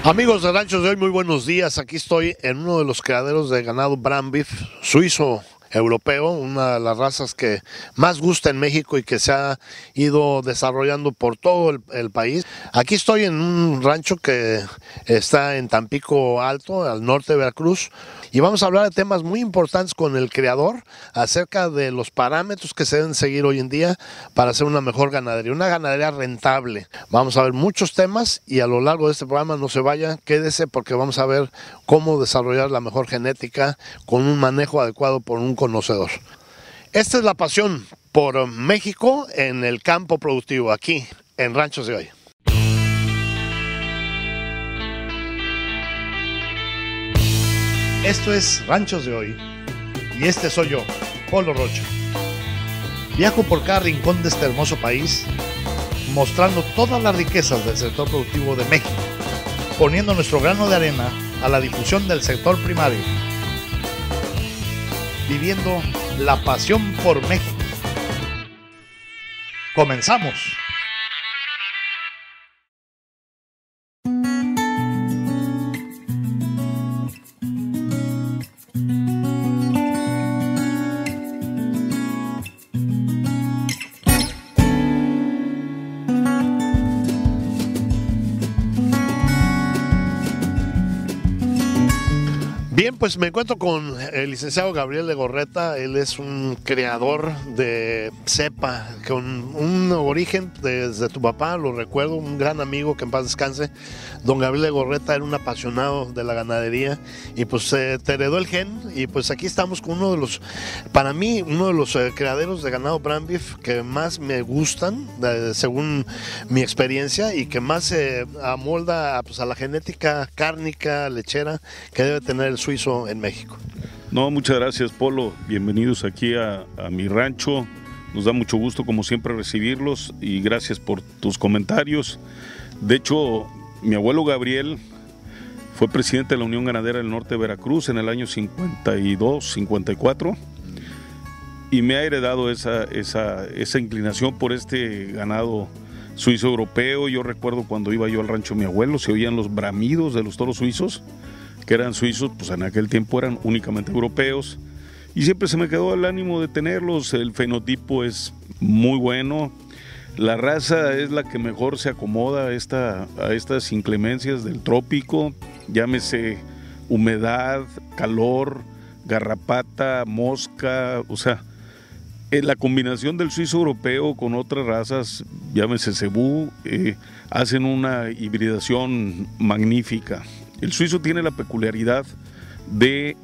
Amigos de Ranchos de Hoy, muy buenos días. Aquí estoy en uno de los criaderos de ganado Brahman Beef suizo europeo, una de las razas que más gusta en México y que se ha ido desarrollando por todo el país. Aquí estoy en un rancho que está en Tampico Alto, al norte de Veracruz, y vamos a hablar de temas muy importantes con el criador acerca de los parámetros que se deben seguir hoy en día para hacer una mejor ganadería, una ganadería rentable. Vamos a ver muchos temas y a lo largo de este programa no se vaya, quédese porque vamos a ver cómo desarrollar la mejor genética con un manejo adecuado por un conocedor. Esta es la pasión por México en el campo productivo, aquí en Ranchos de Hoy. Esto es Ranchos de Hoy y este soy yo, Polo Rocha. Viajo por cada rincón de este hermoso país mostrando todas las riquezas del sector productivo de México, poniendo nuestro grano de arena a la difusión del sector primario, viviendo la pasión por México. ¡Comenzamos! Bien, pues me encuentro con el licenciado Gabriel Legorreta. Él es un creador de cepa con un origen desde tu papá, lo recuerdo, un gran amigo que en paz descanse. Don Gabriel Legorreta era un apasionado de la ganadería y pues te heredó el gen, y pues aquí estamos con uno de los, para mí, uno de los criaderos de ganado Brahman Beef que más me gustan, según mi experiencia, y que más se amolda pues, a la genética cárnica, lechera que debe tener el suizo en México. No, muchas gracias, Polo. Bienvenidos aquí a mi rancho. Nos da mucho gusto, como siempre, recibirlos y gracias por tus comentarios. De hecho, mi abuelo Gabriel fue presidente de la Unión Ganadera del Norte de Veracruz en el año 52, 54 y me ha heredado esa inclinación por este ganado suizo europeo. Yo recuerdo cuando iba yo al rancho de mi abuelo, se oían los bramidos de los toros suizos, que eran suizos, pues en aquel tiempo eran únicamente europeos, y siempre se me quedó el ánimo de tenerlos. El fenotipo es muy bueno, la raza es la que mejor se acomoda a estas inclemencias del trópico, llámese humedad, calor, garrapata, mosca, o sea, la combinación del suizo europeo con otras razas, llámese cebú, hacen una hibridación magnífica. El suizo tiene la peculiaridad de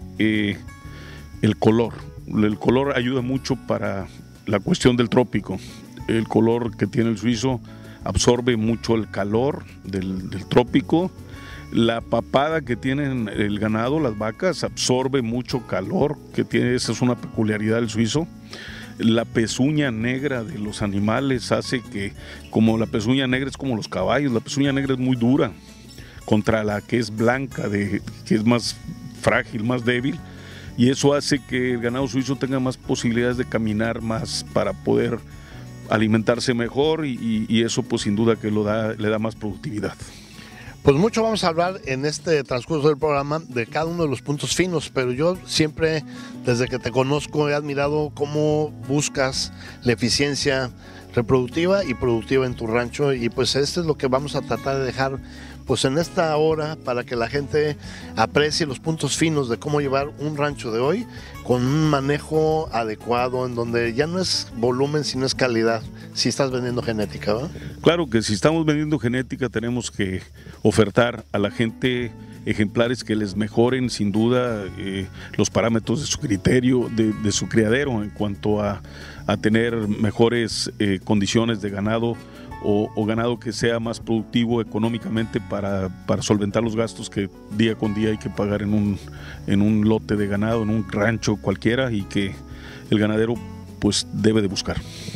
el color. El color ayuda mucho para la cuestión del trópico. El color que tiene el suizo absorbe mucho el calor del trópico. La papada que tienen el ganado, las vacas, absorbe mucho calor que tiene. Esa es una peculiaridad del suizo. La pezuña negra de los animales hace que, como la pezuña negra es como los caballos, la pezuña negra es muy dura contra la que es blanca, que es más frágil, más débil, y eso hace que el ganado suizo tenga más posibilidades de caminar más para poder alimentarse mejor, y eso pues sin duda que le da más productividad. Pues mucho vamos a hablar en este transcurso del programa de cada uno de los puntos finos, pero yo siempre, desde que te conozco, he admirado cómo buscas la eficiencia reproductiva y productiva en tu rancho, y pues esto es lo que vamos a tratar de dejar pues en esta hora para que la gente aprecie los puntos finos de cómo llevar un rancho de hoy con un manejo adecuado, en donde ya no es volumen sino es calidad, si estás vendiendo genética, ¿verdad? Claro que si estamos vendiendo genética tenemos que ofertar a la gente ejemplares que les mejoren sin duda los parámetros de su criterio, de su criadero, en cuanto a tener mejores condiciones de ganado, o ganado que sea más productivo económicamente para solventar los gastos que día con día hay que pagar en un lote de ganado, en un rancho cualquiera, y que el ganadero pues debe de buscar.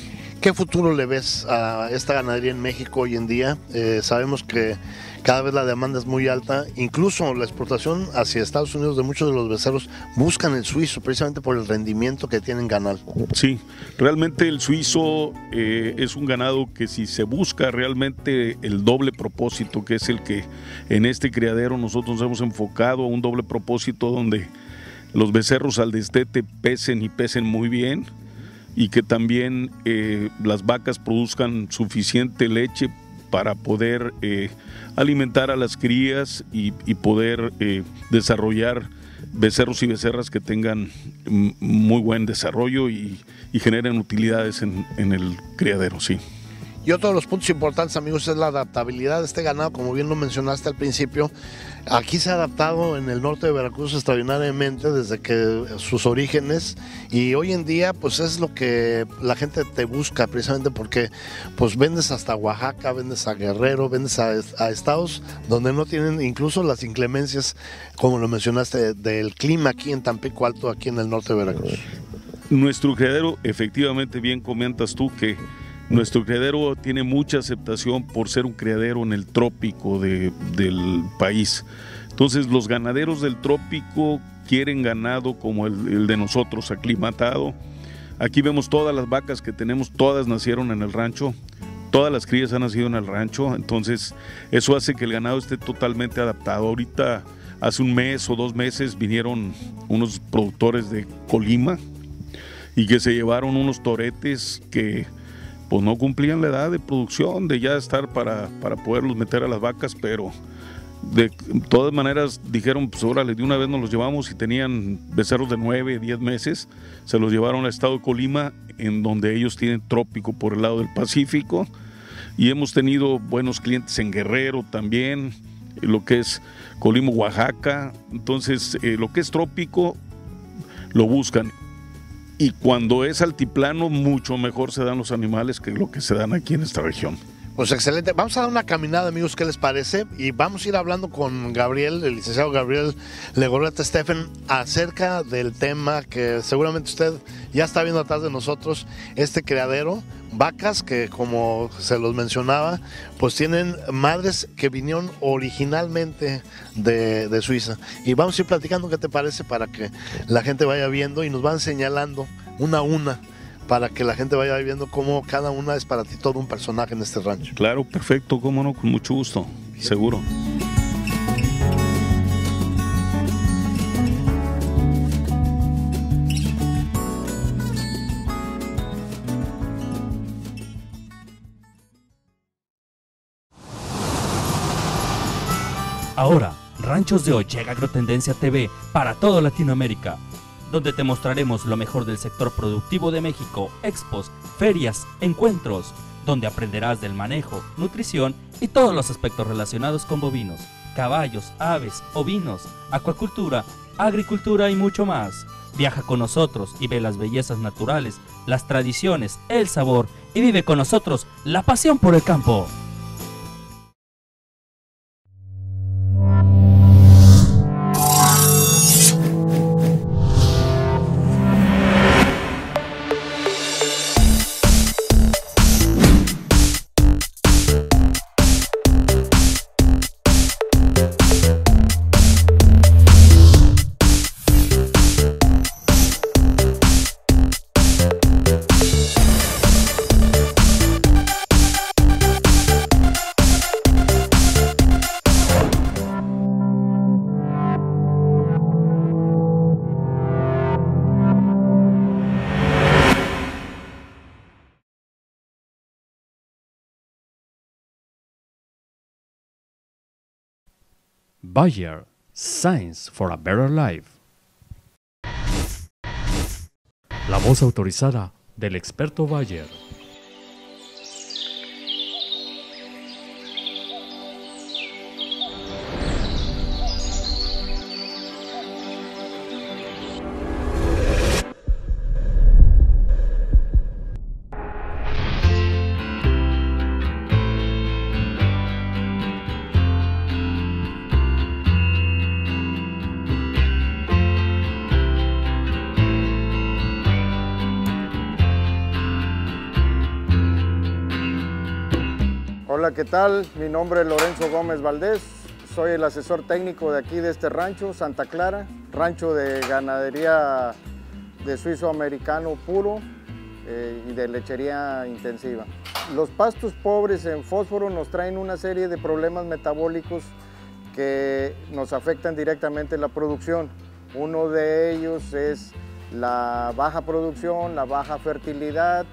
¿Qué futuro le ves a esta ganadería en México hoy en día? Sabemos que cada vez la demanda es muy alta, incluso la exportación hacia Estados Unidos de muchos de los becerros buscan el suizo precisamente por el rendimiento que tienen ganado. Sí, realmente el suizo es un ganado que si se busca realmente el doble propósito, que es el que en este criadero nosotros hemos enfocado a un doble propósito donde los becerros al destete pesen y pesen muy bien, y que también las vacas produzcan suficiente leche para poder alimentar a las crías y poder desarrollar becerros y becerras que tengan muy buen desarrollo y generen utilidades en el criadero, sí. Y otro de los puntos importantes, amigos, es la adaptabilidad de este ganado, como bien lo mencionaste al principio. Aquí se ha adaptado en el norte de Veracruz extraordinariamente desde que sus orígenes, y hoy en día pues es lo que la gente te busca, precisamente porque pues vendes hasta Oaxaca, vendes a Guerrero, vendes a estados donde no tienen incluso las inclemencias, como lo mencionaste, del clima aquí en Tampico Alto, aquí en el norte de Veracruz. Nuestro criadero, efectivamente, bien comentas tú que nuestro criadero tiene mucha aceptación por ser un criadero en el trópico del país. Entonces los ganaderos del trópico quieren ganado como el de nosotros, aclimatado. Aquí vemos todas las vacas que tenemos, todas nacieron en el rancho, todas las crías han nacido en el rancho, entonces eso hace que el ganado esté totalmente adaptado. Ahorita, hace un mes o 2 meses, vinieron unos productores de Colima y que se llevaron unos toretes que pues no cumplían la edad de producción, de ya estar para poderlos meter a las vacas, pero de todas maneras dijeron, pues órale, de una vez nos los llevamos, y tenían becerros de 9, 10 meses, se los llevaron al estado de Colima, en donde ellos tienen trópico por el lado del Pacífico, y hemos tenido buenos clientes en Guerrero también, lo que es Colima, Oaxaca. Entonces lo que es trópico lo buscan. Y cuando es altiplano, mucho mejor se dan los animales que lo que se dan aquí en esta región. Pues excelente. Vamos a dar una caminada, amigos, ¿qué les parece? Y vamos a ir hablando con Gabriel, el licenciado Gabriel Legorreta Stephen, acerca del tema que seguramente usted ya está viendo atrás de nosotros, este criadero. Vacas que, como se los mencionaba, pues tienen madres que vinieron originalmente de Suiza. Y vamos a ir platicando, ¿qué te parece? Para que la gente vaya viendo y nos van señalando una a una, para que la gente vaya viendo cómo cada una es para ti todo un personaje en este rancho. Claro, perfecto, cómo no, con mucho gusto, bien. Seguro. Ahora, Ranchos de Hoy llega Agrotendencia TV para toda Latinoamérica, donde te mostraremos lo mejor del sector productivo de México, expos, ferias, encuentros, donde aprenderás del manejo, nutrición y todos los aspectos relacionados con bovinos, caballos, aves, ovinos, acuacultura, agricultura y mucho más. Viaja con nosotros y ve las bellezas naturales, las tradiciones, el sabor, y vive con nosotros la pasión por el campo. Bayer, Science for a Better Life. La voz autorizada del experto Bayer. Hola, ¿qué tal? Mi nombre es Lorenzo Gómez Valdés. Soy el asesor técnico de aquí de este rancho, Santa Clara, rancho de ganadería de suizo americano puro y de lechería intensiva. Los pastos pobres en fósforo nos traen una serie de problemas metabólicos que nos afectan directamente la producción. Uno de ellos es la baja producción, la baja fertilidad,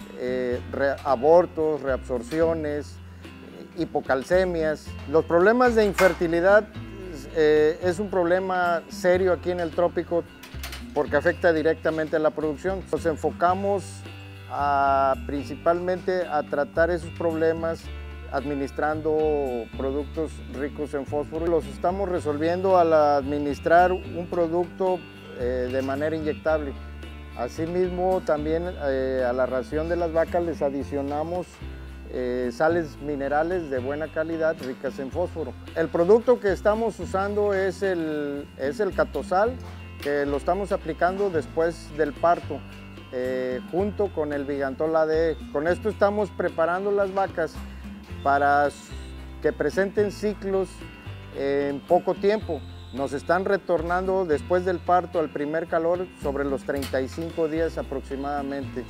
abortos, reabsorciones, hipocalcemias. Los problemas de infertilidad es un problema serio aquí en el trópico porque afecta directamente a la producción. Nos enfocamos principalmente a tratar esos problemas administrando productos ricos en fósforo. Los estamos resolviendo al administrar un producto de manera inyectable. Asimismo, también a la ración de las vacas les adicionamos sales minerales de buena calidad ricas en fósforo. El producto que estamos usando es el Catosal, que lo estamos aplicando después del parto, junto con el Vigantol ADE. Con esto estamos preparando las vacas para que presenten ciclos en poco tiempo. Nos están retornando después del parto al primer calor sobre los 35 días aproximadamente.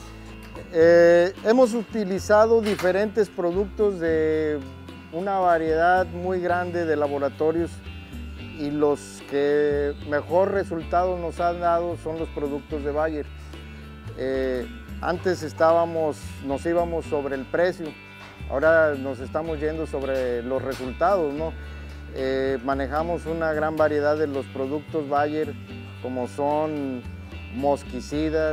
Hemos utilizado diferentes productos de una variedad muy grande de laboratorios y los que mejor resultado nos han dado son los productos de Bayer. Antes nos íbamos sobre el precio, ahora nos estamos yendo sobre los resultados, ¿no? Manejamos una gran variedad de los productos Bayer, como son mosquicidas,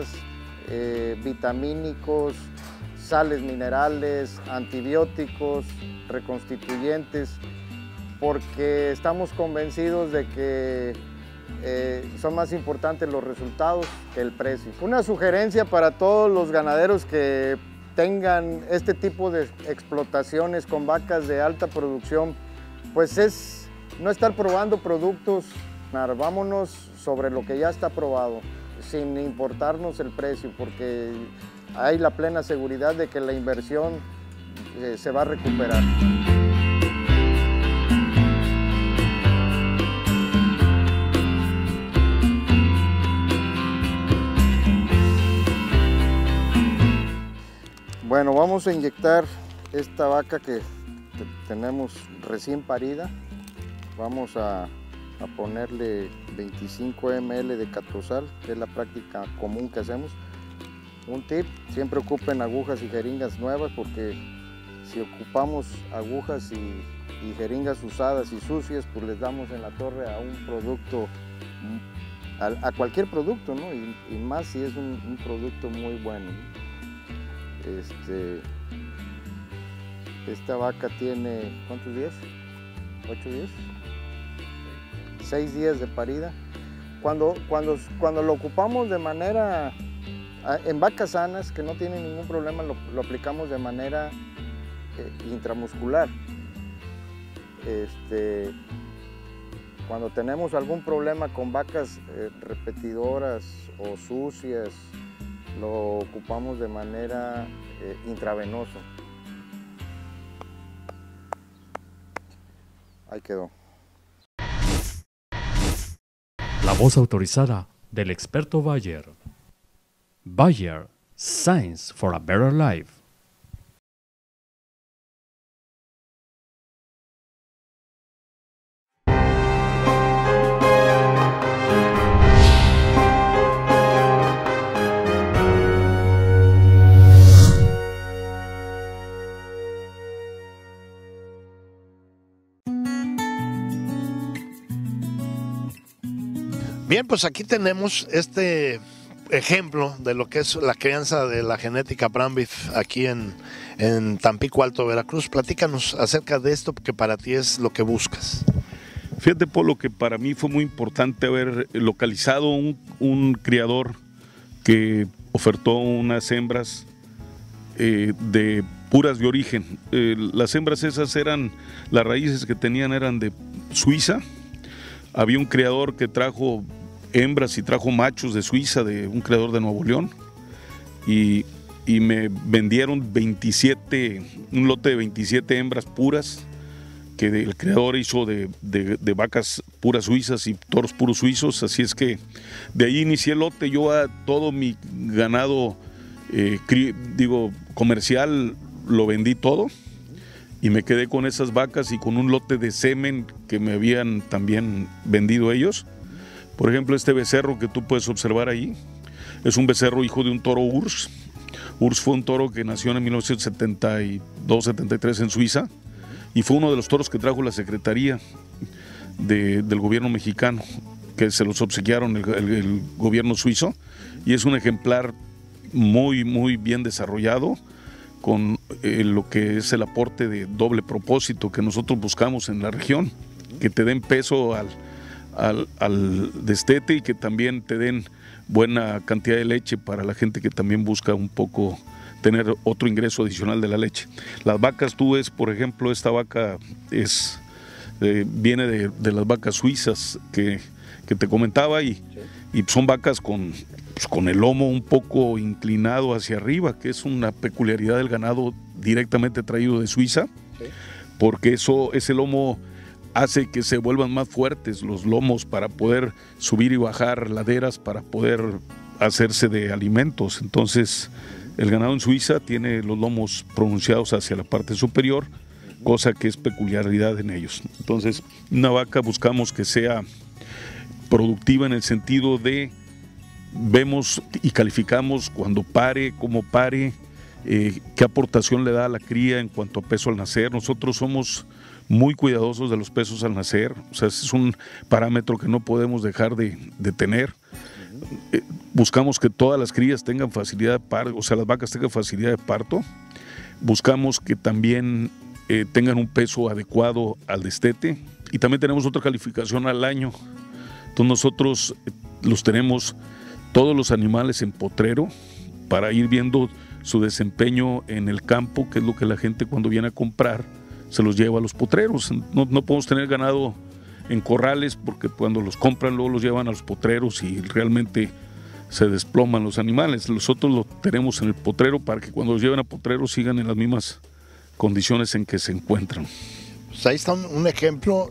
vitamínicos, sales minerales, antibióticos, reconstituyentes, porque estamos convencidos de que son más importantes los resultados que el precio. Una sugerencia para todos los ganaderos que tengan este tipo de explotaciones con vacas de alta producción, pues es no estar probando productos, vámonos sobre lo que ya está probado, sin importarnos el precio, porque hay la plena seguridad de que la inversión se va a recuperar. Bueno, vamos a inyectar esta vaca que tenemos recién parida. Vamos a ponerle 25 ml de Catosal, que es la práctica común que hacemos. Un tip, siempre ocupen agujas y jeringas nuevas, porque si ocupamos agujas y jeringas usadas y sucias, pues les damos en la torre a un producto, a cualquier producto, ¿no? Y más si es un producto muy bueno, ¿no? Esta vaca tiene, ¿cuántos días? ¿8 días? 6 días de parida. Cuando lo ocupamos de manera, en vacas sanas que no tienen ningún problema, lo aplicamos de manera intramuscular. Cuando tenemos algún problema con vacas repetidoras o sucias, lo ocupamos de manera intravenosa. Ahí quedó. La voz autorizada del experto Bayer. Bayer, Science for a Better Life. Bien, pues aquí tenemos este ejemplo de lo que es la crianza de la genética Brambif aquí en Tampico Alto, Veracruz. Platícanos acerca de esto, porque para ti es lo que buscas. Fíjate, Polo, que para mí fue muy importante haber localizado un criador que ofertó unas hembras de puras de origen. Las hembras esas las raíces que tenían eran de Suiza. Había un criador que trajo hembras y trajo machos de Suiza, de un criador de Nuevo León. Y y me vendieron un lote de 27 hembras puras que el creador hizo de vacas puras suizas y toros puros suizos. Así es que de ahí inicié el lote. Yo a todo mi ganado comercial lo vendí todo y me quedé con esas vacas y con un lote de semen que me habían también vendido ellos. Por ejemplo, este becerro que tú puedes observar ahí es un becerro hijo de un toro Urs. Urs fue un toro que nació en 1972-73 en Suiza y fue uno de los toros que trajo la Secretaría del gobierno mexicano, que se los obsequiaron el gobierno suizo, y es un ejemplar muy, muy bien desarrollado, con lo que es el aporte de doble propósito que nosotros buscamos en la región, que te den peso al destete y que también te den buena cantidad de leche para la gente que también busca un poco tener otro ingreso adicional de la leche. Las vacas, tú ves, por ejemplo, esta vaca viene de las vacas suizas que te comentaba y son vacas con el lomo un poco inclinado hacia arriba, que es una peculiaridad del ganado directamente traído de Suiza, porque ese lomo hace que se vuelvan más fuertes los lomos para poder subir y bajar laderas, para poder hacerse de alimentos. Entonces, el ganado en Suiza tiene los lomos pronunciados hacia la parte superior, cosa que es peculiaridad en ellos. Entonces, una vaca buscamos que sea productiva en el sentido de vemos y calificamos cuando pare, cómo pare, qué aportación le da a la cría en cuanto a peso al nacer. Nosotros somos muy cuidadosos de los pesos al nacer, o sea, ese es un parámetro que no podemos dejar de tener. Buscamos que todas las crías tengan facilidad de parto, o sea, las vacas tengan facilidad de parto. Buscamos que también tengan un peso adecuado al destete, y también tenemos otra calificación al año. Entonces nosotros los tenemos todos los animales en potrero para ir viendo su desempeño en el campo, que es lo que la gente cuando viene a comprar se los lleva a los potreros. No podemos tener ganado en corrales porque cuando los compran luego los llevan a los potreros y realmente se desploman los animales. Nosotros los tenemos en el potrero para que cuando los lleven a potreros sigan en las mismas condiciones en que se encuentran. Pues ahí está un ejemplo,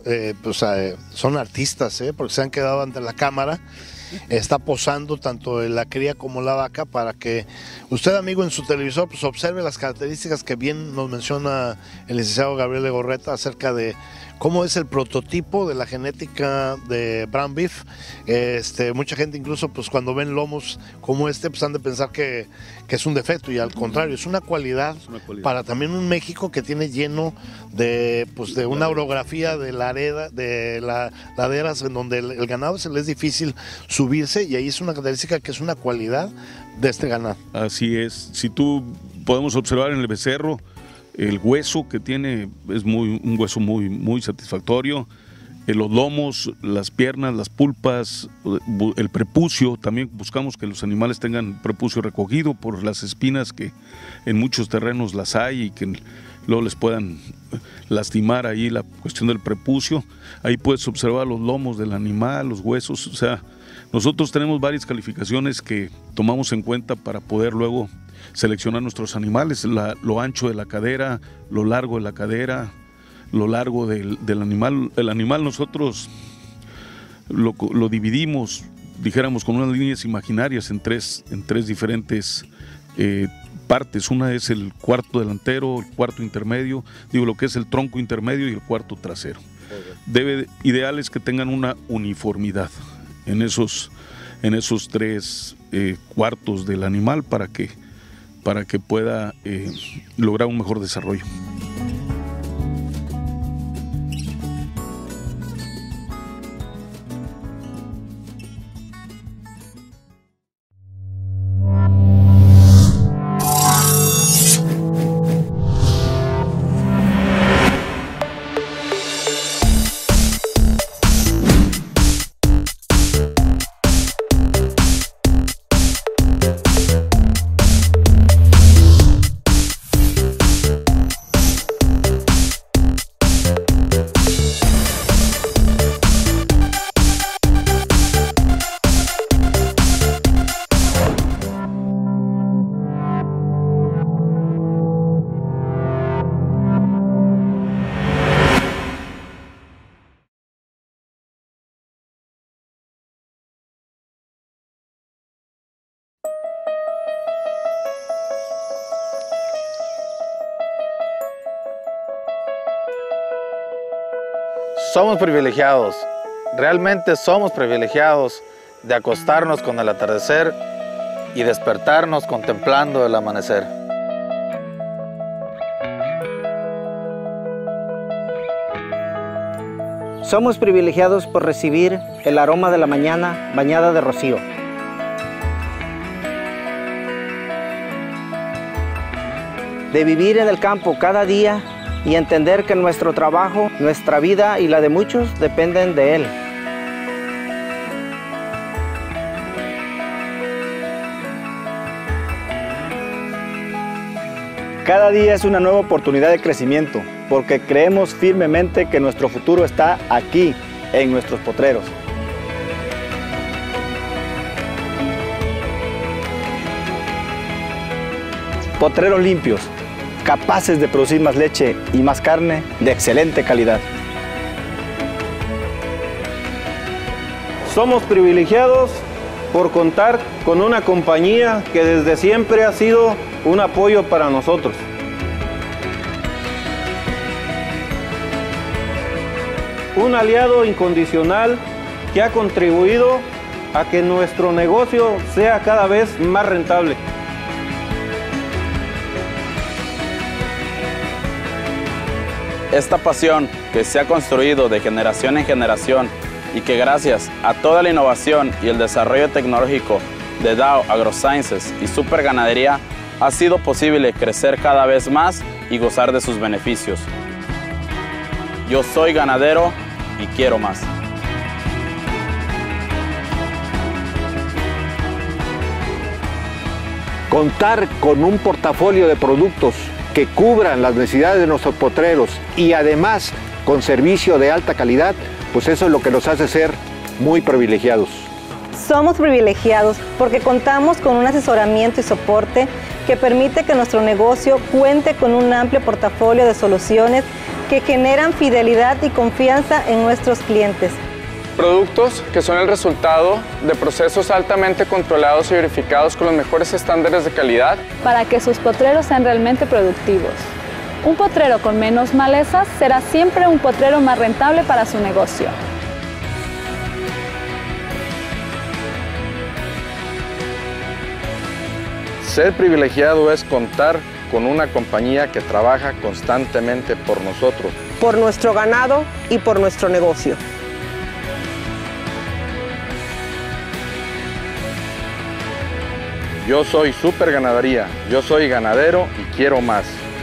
son artistas, porque se han quedado ante la cámara. Está posando tanto la cría como la vaca para que usted, amigo, en su televisor pues observe las características que bien nos menciona el licenciado Gabriel Legorreta acerca de cómo es el prototipo de la genética de Brown Beef. Mucha gente incluso pues cuando ven lomos como pues han de pensar que es un defecto, y al contrario, es una cualidad para también un México que tiene lleno de una orografía de laderas en donde el ganado se le es difícil subirse, y ahí es una característica que es una cualidad de este ganado. Así es. Si tú podemos observar en el becerro, el hueso que tiene es un hueso muy, muy satisfactorio. Los lomos, las piernas, las pulpas, el prepucio, también buscamos que los animales tengan prepucio recogido por las espinas que en muchos terrenos las hay y que luego les puedan lastimar ahí la cuestión del prepucio. Ahí puedes observar los lomos del animal, los huesos. O sea, nosotros tenemos varias calificaciones que tomamos en cuenta para poder luego seleccionar nuestros animales, lo ancho de la cadera, lo largo de la cadera, lo largo del animal. El animal nosotros lo dividimos, dijéramos, con unas líneas imaginarias en tres diferentes partes. Una es el cuarto delantero, el cuarto intermedio, lo que es el tronco intermedio y el cuarto trasero. Ideal es que tengan una uniformidad en esos tres cuartos del animal para que pueda lograr un mejor desarrollo. Somos privilegiados, realmente somos privilegiados de acostarnos con el atardecer y despertarnos contemplando el amanecer. Somos privilegiados por recibir el aroma de la mañana bañada de rocío. De vivir en el campo cada día y entender que nuestro trabajo, nuestra vida y la de muchos dependen de él. Cada día es una nueva oportunidad de crecimiento, porque creemos firmemente que nuestro futuro está aquí, en nuestros potreros. Potreros limpios, capaces de producir más leche y más carne de excelente calidad. Somos privilegiados por contar con una compañía que desde siempre ha sido un apoyo para nosotros. Un aliado incondicional que ha contribuido a que nuestro negocio sea cada vez más rentable. Esta pasión que se ha construido de generación en generación y que gracias a toda la innovación y el desarrollo tecnológico de Dow AgroSciences y Super Ganadería ha sido posible crecer cada vez más y gozar de sus beneficios. Yo soy ganadero y quiero más. Contar con un portafolio de productos que cubran las necesidades de nuestros potreros y además con servicio de alta calidad, pues eso es lo que nos hace ser muy privilegiados. Somos privilegiados porque contamos con un asesoramiento y soporte que permite que nuestro negocio cuente con un amplio portafolio de soluciones que generan fidelidad y confianza en nuestros clientes. Productos que son el resultado de procesos altamente controlados y verificados con los mejores estándares de calidad para que sus potreros sean realmente productivos. Un potrero con menos malezas será siempre un potrero más rentable para su negocio. Ser privilegiado es contar con una compañía que trabaja constantemente por nosotros. Por nuestro ganado y por nuestro negocio. Yo soy Super Ganadería, yo soy ganadero y quiero más.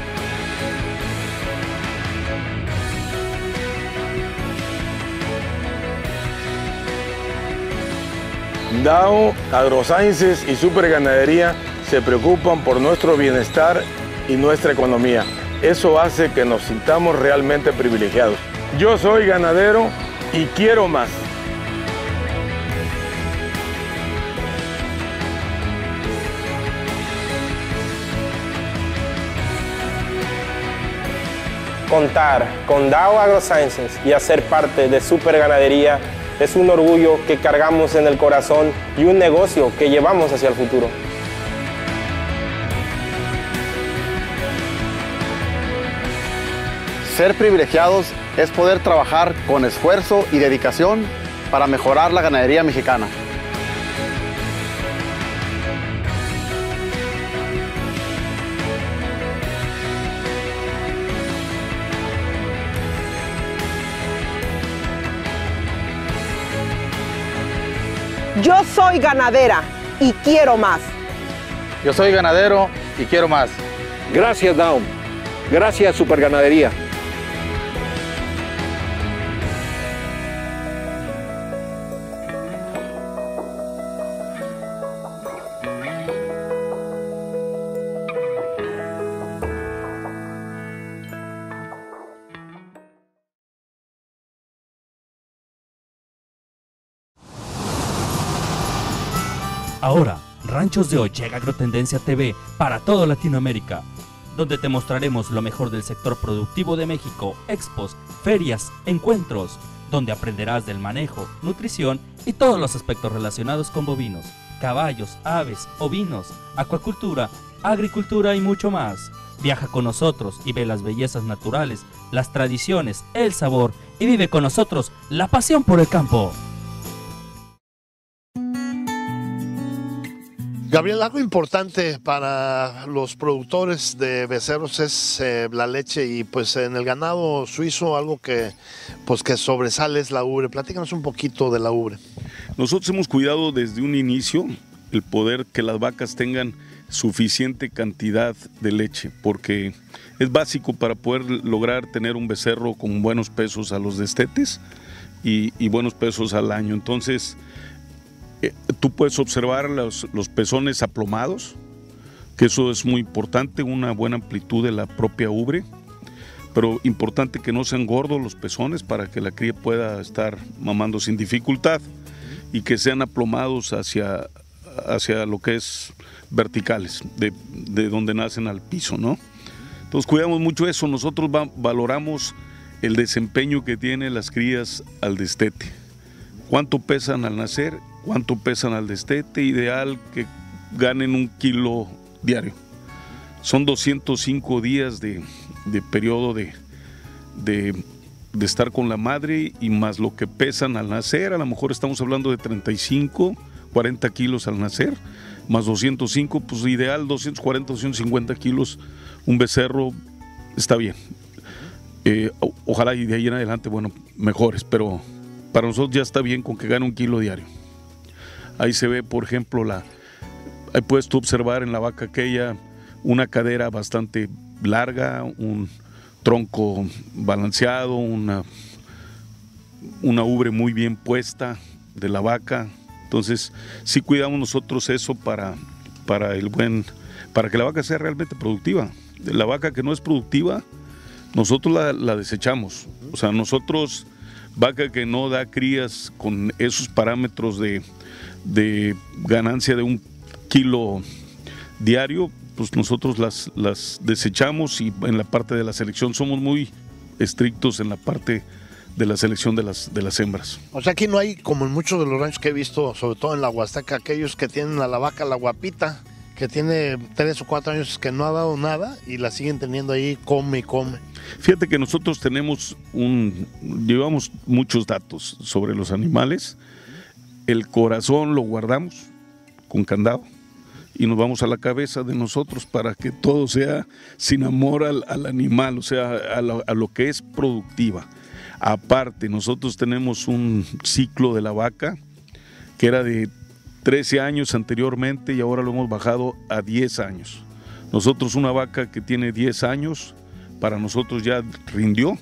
Dow AgroSciences y Super Ganadería se preocupan por nuestro bienestar y nuestra economía. Eso hace que nos sintamos realmente privilegiados. Yo soy ganadero y quiero más. Contar con Dow AgroSciences y hacer parte de Super Ganadería es un orgullo que cargamos en el corazón y un negocio que llevamos hacia el futuro. Ser privilegiados es poder trabajar con esfuerzo y dedicación para mejorar la ganadería mexicana. Yo soy ganadera y quiero más. Yo soy ganadero y quiero más. Gracias, Dow. Gracias, Super Ganadería. Ahora, Ranchos de Hoy llega Agrotendencia TV para toda Latinoamérica, donde te mostraremos lo mejor del sector productivo de México, expos, ferias, encuentros, donde aprenderás del manejo, nutrición y todos los aspectos relacionados con bovinos, caballos, aves, ovinos, acuacultura, agricultura y mucho más. Viaja con nosotros y ve las bellezas naturales, las tradiciones, el sabor y vive con nosotros la pasión por el campo. Gabriel, algo importante para los productores de becerros es la leche, y pues en el ganado suizo algo que sobresale es la ubre. Platícanos un poquito de la ubre. Nosotros hemos cuidado desde un inicio el poder que las vacas tengan suficiente cantidad de leche, porque es básico para poder lograr tener un becerro con buenos pesos a los destetes y buenos pesos al año. Entonces, tú puedes observar los pezones aplomados, que eso es muy importante, una buena amplitud de la propia ubre, pero importante que no sean gordos los pezones para que la cría pueda estar mamando sin dificultad, y que sean aplomados hacia lo que es verticales, de donde nacen al piso, ¿no? Entonces cuidamos mucho eso. Nosotros valoramos el desempeño que tienen las crías al destete. ¿Cuánto pesan al nacer? ¿Cuánto pesan al destete? Ideal que ganen 1 kilo diario. Son 205 días de periodo de estar con la madre, y más lo que pesan al nacer. A lo mejor estamos hablando de 35, 40 kilos al nacer, más 205, pues ideal 240, 250 kilos. Un becerro está bien. Ojalá y de ahí en adelante, bueno, mejores, pero para nosotros ya está bien con que gane 1 kilo diario. Ahí se ve, por ejemplo, ahí puedes tú observar en la vaca aquella una cadera bastante larga, un tronco balanceado, una ubre muy bien puesta de la vaca. Entonces, sí cuidamos nosotros eso para que la vaca sea realmente productiva. La vaca que no es productiva, nosotros la desechamos. O sea, nosotros, vaca que no da crías con esos parámetros de ganancia de 1 kilo diario, pues nosotros las desechamos, y en la parte de la selección somos muy estrictos en la parte de la selección de las hembras. O sea, aquí no hay, como en muchos de los ranchos que he visto, sobre todo en la Huasteca, aquellos que tienen a la vaca, la guapita, que tiene 3 o 4 años que no ha dado nada y la siguen teniendo ahí, come y come. Fíjate que nosotros llevamos muchos datos sobre los animales. El corazón lo guardamos con candado y nos vamos a la cabeza de nosotros para que todo sea sin amor al animal, o sea, a lo que es productiva. Aparte, nosotros tenemos un ciclo de la vaca que era de 13 años anteriormente, y ahora lo hemos bajado a 10 años. Nosotros, una vaca que tiene 10 años, para nosotros ya rindió,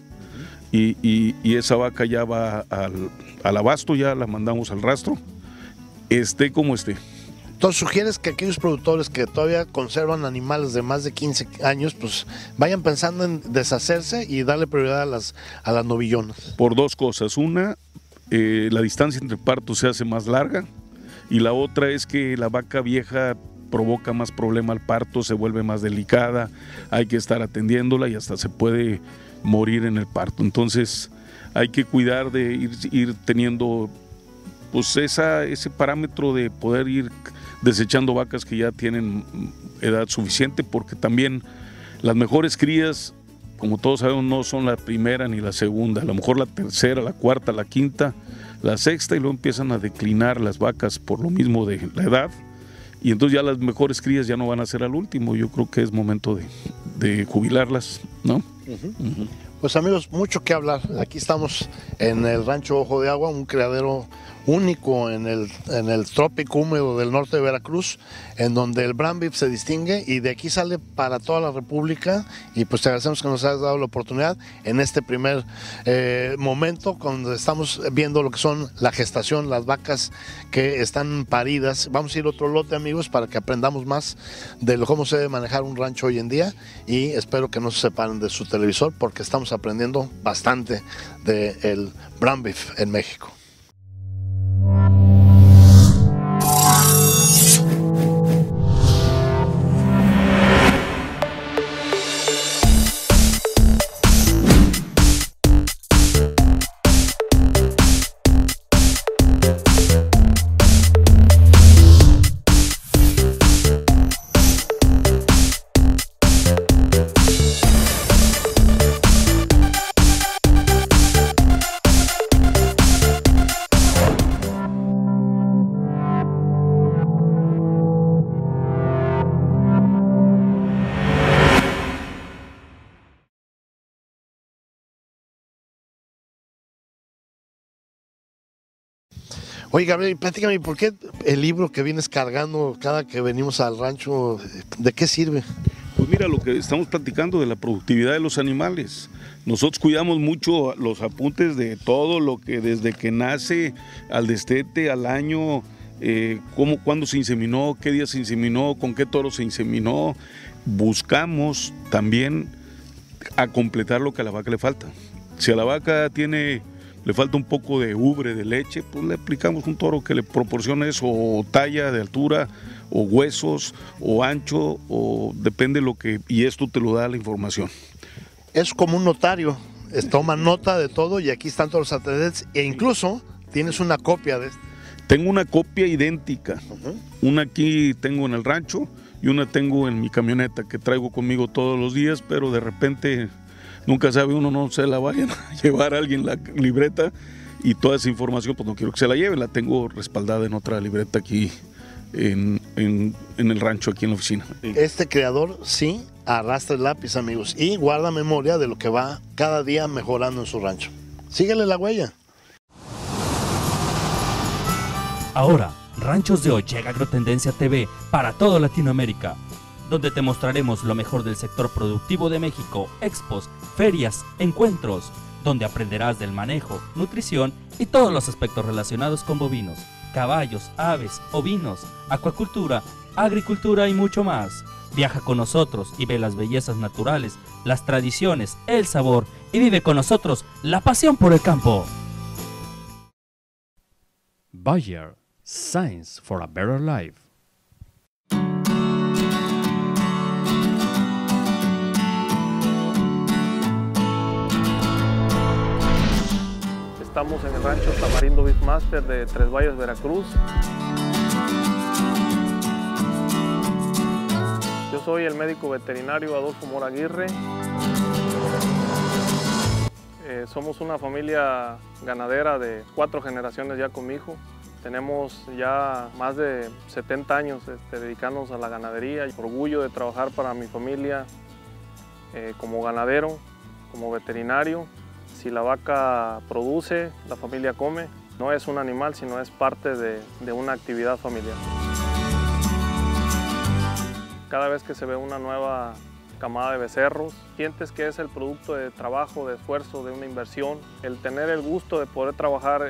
y esa vaca ya va al abasto, ya la mandamos al rastro, esté como esté. Entonces sugieres que aquellos productores que todavía conservan animales de más de 15 años, pues vayan pensando en deshacerse y darle prioridad a las novillonas. Por 2 cosas. Una, la distancia entre partos se hace más larga, y la otra es que la vaca vieja provoca más problema al parto, se vuelve más delicada, hay que estar atendiéndola y hasta se puede morir en el parto. Entonces hay que cuidar de ir teniendo pues ese parámetro de poder ir desechando vacas que ya tienen edad suficiente, porque también las mejores crías, como todos sabemos, no son la primera ni la segunda, a lo mejor la tercera, la cuarta, la quinta, la sexta, y luego empiezan a declinar las vacas por lo mismo de la edad, y entonces ya las mejores crías ya no van a ser al último. Yo creo que es momento de jubilarlas, ¿no? Pues amigos, mucho que hablar. Aquí estamos en el Rancho Ojo de Agua, un criadero único en el trópico húmedo del norte de Veracruz, en donde el Brand Beef se distingue, y de aquí sale para toda la República. Y pues te agradecemos que nos hayas dado la oportunidad en este primer momento, cuando estamos viendo lo que son la gestación, las vacas que están paridas. Vamos a ir a otro lote, amigos, para que aprendamos más de cómo se debe manejar un rancho hoy en día, y espero que no se separen de su televisor, porque estamos aprendiendo bastante del Brand Beef en México. Oye, Gabriel, platícame, ¿por qué el libro que vienes cargando cada que venimos al rancho, de qué sirve? Pues mira, lo que estamos platicando de la productividad de los animales. Nosotros cuidamos mucho los apuntes de todo lo que desde que nace al destete, al año, cuándo se inseminó, qué día se inseminó, con qué toro se inseminó. Buscamos también a completar lo que a la vaca le falta. Si a la vaca le falta un poco de ubre, de leche, pues le aplicamos un toro que le proporcione eso, o talla de altura, o huesos, o ancho, o depende lo que, y esto te lo da la información. Es como un notario, toma nota de todo y aquí están todos los antecedentes e incluso tienes una copia de esto. Tengo una copia idéntica, una aquí tengo en el rancho y una tengo en mi camioneta que traigo conmigo todos los días, pero de repente nunca sabe uno, no se la vayan a llevar a alguien la libreta y toda esa información pues no quiero que se la lleven, la tengo respaldada en otra libreta aquí en el rancho, aquí en la oficina. Este creador sí arrastra el lápiz, amigos, y guarda memoria de lo que va cada día mejorando en su rancho. Síguele la huella. Ahora, Ranchos de Hoy llega Agrotendencia TV para toda Latinoamérica, donde te mostraremos lo mejor del sector productivo de México, expos, ferias, encuentros, donde aprenderás del manejo, nutrición y todos los aspectos relacionados con bovinos, caballos, aves, ovinos, acuacultura, agricultura y mucho más. Viaja con nosotros y ve las bellezas naturales, las tradiciones, el sabor y vive con nosotros la pasión por el campo. Bayer, Science for a Better Life. Estamos en el rancho Tamarindo Beefmaster de Tres Valles, Veracruz. Yo soy el médico veterinario Adolfo Mora Aguirre. Somos una familia ganadera de 4 generaciones ya con mi hijo. Tenemos ya más de 70 años dedicándonos a la ganadería y orgullo de trabajar para mi familia como ganadero, como veterinario. Si la vaca produce, la familia come. No es un animal, sino es parte de una actividad familiar. Cada vez que se ve una nueva camada de becerros, sientes que es el producto de trabajo, de esfuerzo, de una inversión. El tener el gusto de poder trabajar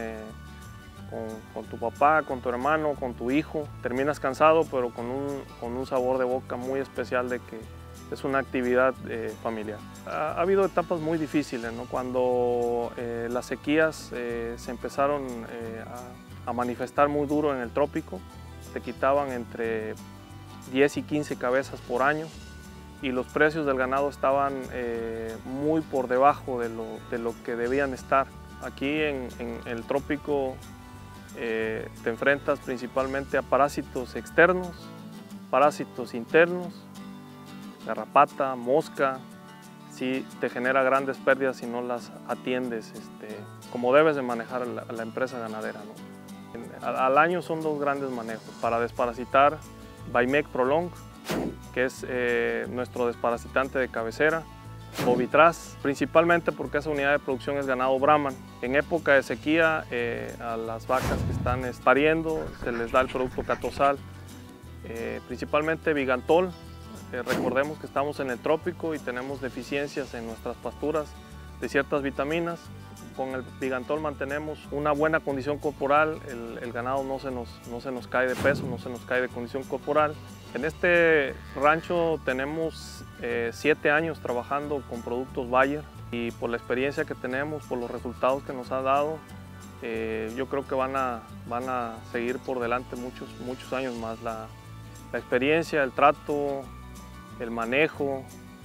con tu papá, con tu hermano, con tu hijo. Terminas cansado, pero con un sabor de boca muy especial de que es una actividad familiar. Ha habido etapas muy difíciles, ¿no? Cuando las sequías se empezaron a manifestar muy duro en el trópico, te quitaban entre 10 y 15 cabezas por año y los precios del ganado estaban muy por debajo de lo que debían estar. Aquí en el trópico te enfrentas principalmente a parásitos externos, parásitos internos, garrapata, mosca. Sí te genera grandes pérdidas si no las atiendes como debes de manejar la empresa ganadera, ¿no? Al año son 2 grandes manejos. Para desparasitar, Bimec Prolong, que es nuestro desparasitante de cabecera, Bovitraz, principalmente porque esa unidad de producción es ganado Brahman. En época de sequía, a las vacas que están pariendo se les da el producto Catosal, principalmente Vigantol. Recordemos que estamos en el trópico y tenemos deficiencias en nuestras pasturas de ciertas vitaminas. Con el Vigantol mantenemos una buena condición corporal, el ganado no se nos cae de peso, no se nos cae de condición corporal. En este rancho tenemos 7 años trabajando con productos Bayer y por la experiencia que tenemos, por los resultados que nos ha dado, yo creo que van a seguir por delante muchos años más. La experiencia, el trato, el manejo,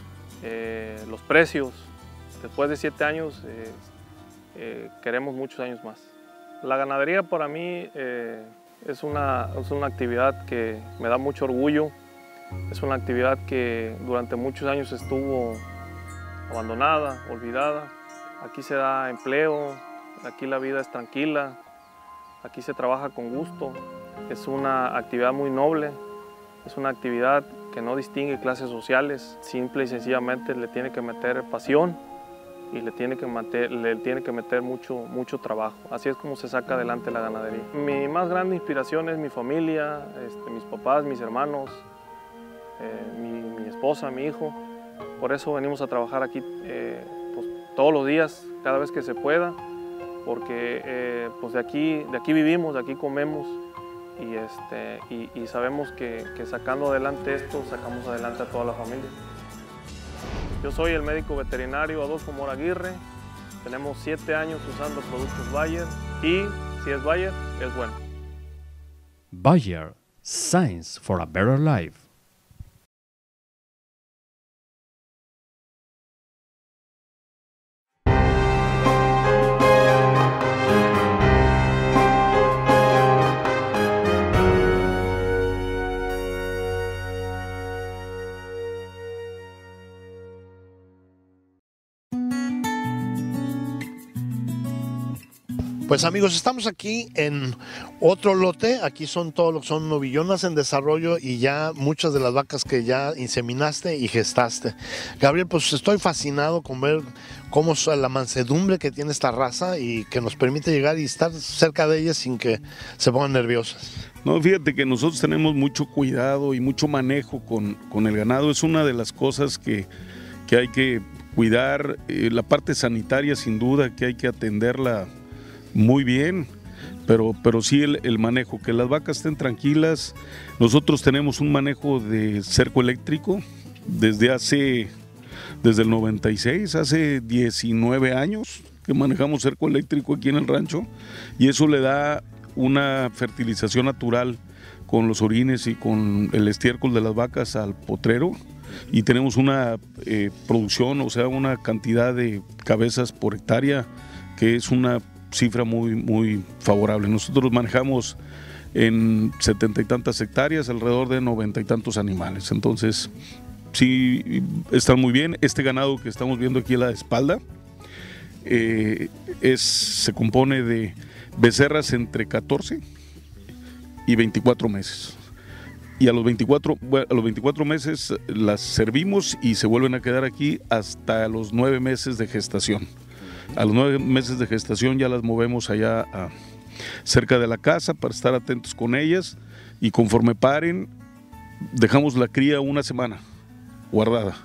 los precios. Después de 7 años queremos muchos años más. La ganadería para mí es una actividad que me da mucho orgullo. Es una actividad que durante muchos años estuvo abandonada, olvidada. Aquí se da empleo, aquí la vida es tranquila, aquí se trabaja con gusto. Es una actividad muy noble, es una actividad que no distingue clases sociales. Simple y sencillamente le tiene que meter pasión y le tiene que meter mucho trabajo. Así es como se saca adelante la ganadería. Mi más grande inspiración es mi familia, mis papás, mis hermanos, mi esposa, mi hijo. Por eso venimos a trabajar aquí pues, todos los días, cada vez que se pueda, porque pues de aquí vivimos, de aquí comemos y sabemos que sacando adelante esto, sacamos adelante a toda la familia. Yo soy el médico veterinario Adolfo Mora Aguirre, tenemos 7 años usando productos Bayer y si es Bayer, es bueno. Bayer, Science for a Better Life. Pues amigos, estamos aquí en otro lote, aquí son todos lo que son novillonas en desarrollo y ya muchas de las vacas que ya inseminaste y gestaste. Gabriel, pues estoy fascinado con ver cómo es la mansedumbre que tiene esta raza y que nos permite llegar y estar cerca de ellas sin que se pongan nerviosas. No, fíjate que nosotros tenemos mucho cuidado y mucho manejo con el ganado, es una de las cosas que hay que cuidar, la parte sanitaria sin duda que hay que atenderla muy bien, pero sí el manejo, que las vacas estén tranquilas. Nosotros tenemos un manejo de cerco eléctrico desde el 96, hace 19 años que manejamos cerco eléctrico aquí en el rancho, y eso le da una fertilización natural con los orines y con el estiércol de las vacas al potrero, y tenemos una producción, o sea, una cantidad de cabezas por hectárea que es una cifra muy favorable. Nosotros manejamos en 70 y tantas hectáreas alrededor de 90 y tantos animales, entonces sí están muy bien. Este ganado que estamos viendo aquí a la espalda se compone de becerras entre 14 y 24 meses. Y a los 24 meses las servimos y se vuelven a quedar aquí hasta los 9 meses de gestación. A los 9 meses de gestación ya las movemos allá cerca de la casa para estar atentos con ellas, y conforme paren dejamos la cría una semana guardada,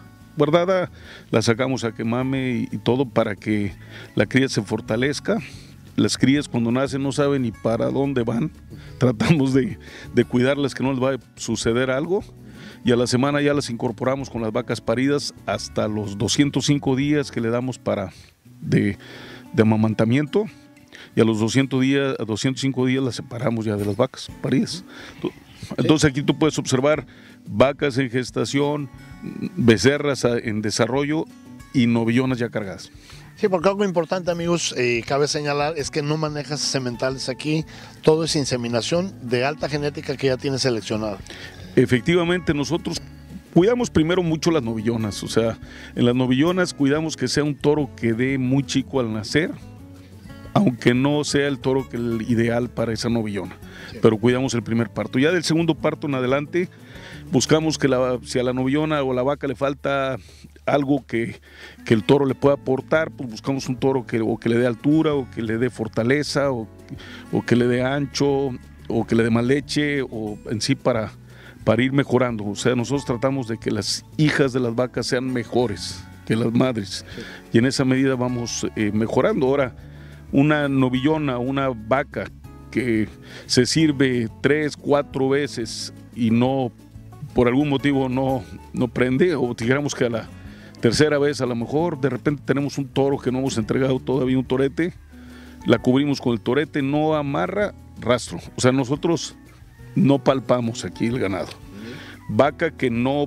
la sacamos a que mame y todo para que la cría se fortalezca. Las crías cuando nacen no saben ni para dónde van, tratamos de cuidarlas que no les va a suceder algo, y a la semana ya las incorporamos con las vacas paridas hasta los 205 días que le damos de amamantamiento, y a los 205 días las separamos ya de las vacas paridas. Entonces aquí tú puedes observar vacas en gestación, becerras en desarrollo y novillonas ya cargadas. Sí, porque algo importante, amigos, cabe señalar, es que no manejas sementales aquí, todo es inseminación de alta genética que ya tienes seleccionada. Efectivamente, nosotros cuidamos primero mucho las novillonas, o sea, en las novillonas cuidamos que sea un toro que dé muy chico al nacer, aunque no sea el toro el ideal para esa novillona, sí, pero cuidamos el primer parto. Ya del segundo parto en adelante buscamos que si a la novillona o a la vaca le falta algo que el toro le pueda aportar, pues buscamos un toro que le dé altura, o que le dé fortaleza, o que le dé ancho, o que le dé más leche, o en sí para ir mejorando. O sea, nosotros tratamos de que las hijas de las vacas sean mejores que las madres, sí, y en esa medida vamos mejorando. Ahora, una novillona, una vaca que se sirve 3, 4 veces y no, por algún motivo no prende, o dijéramos que a la tercera vez a lo mejor de repente tenemos un toro que no hemos entregado todavía, un torete, la cubrimos con el torete, no amarra rastro. O sea, nosotros no palpamos aquí el ganado. Vaca que no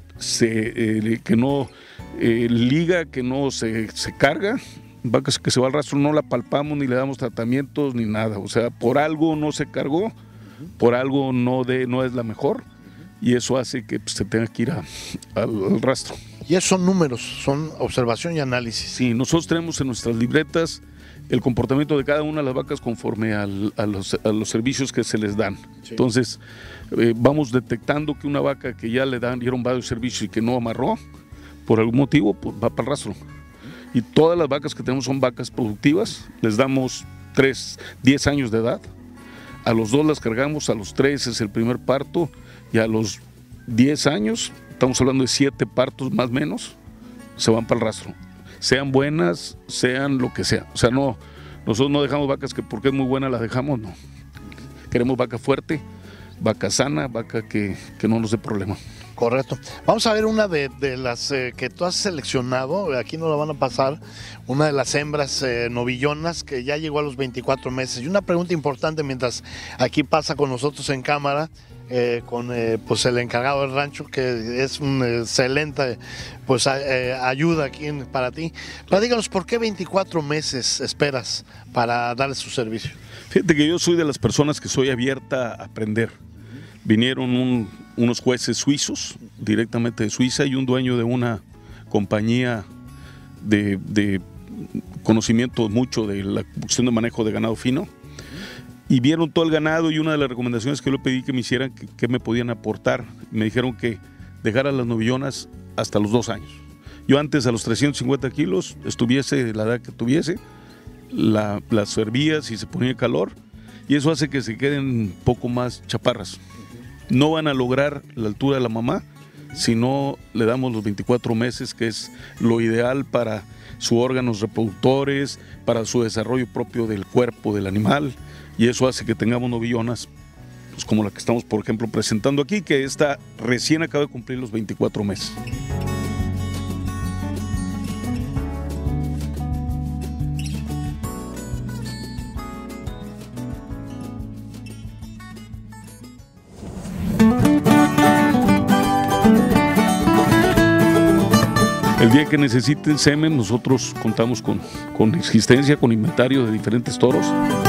liga, que no se carga, vacas que se va al rastro, no la palpamos ni le damos tratamientos ni nada. O sea, por algo no se cargó, por algo no es la mejor, y eso hace que se tenga que ir al rastro. Y esos son números, son observación y análisis. Sí, nosotros tenemos en nuestras libretas el comportamiento de cada una de las vacas conforme a los servicios que se les dan. Sí. Entonces, vamos detectando que una vaca que ya le dieron varios servicios y que no amarró, por algún motivo, pues va para el rastro. y todas las vacas que tenemos son vacas productivas. Les damos 10 años de edad. A los 2 las cargamos, a los 3 es el primer parto y a los 10 años, estamos hablando de 7 partos más o menos, se van para el rastro. Sean buenas, sean lo que sea. O sea, no, nosotros no dejamos vacas que porque es muy buena la dejamos, no. Queremos vaca fuerte, vaca sana, vaca que no nos dé problema. Correcto. Vamos a ver una de las que tú has seleccionado, aquí nos la van a pasar, una de las hembras novillonas que ya llegó a los 24 meses. Y una pregunta importante mientras aquí pasa con nosotros en cámara, con pues el encargado del rancho, que es una excelente pues, ayuda aquí para ti. Platícanos, ¿por qué 24 meses esperas para darle su servicio? Fíjate que yo soy de las personas que soy abierta a aprender. Vinieron unos jueces suizos, directamente de Suiza, y un dueño de una compañía de conocimiento mucho de la cuestión de manejo de ganado fino, y vieron todo el ganado, y una de las recomendaciones que yo le pedí que me hicieran, que me podían aportar, me dijeron que dejara las novillonas hasta los 2 años. Yo antes, a los 350 kilos, estuviese la edad que tuviese, las servía si se ponía calor, y eso hace que se queden un poco más chaparras. No van a lograr la altura de la mamá si no le damos los 24 meses, que es lo ideal para sus órganos reproductores, para su desarrollo propio del cuerpo del animal, y eso hace que tengamos novillonas pues como la que estamos, por ejemplo, presentando aquí, que esta recién acaba de cumplir los 24 meses. El día que necesiten semen, nosotros contamos con existencia, con inventario de diferentes toros.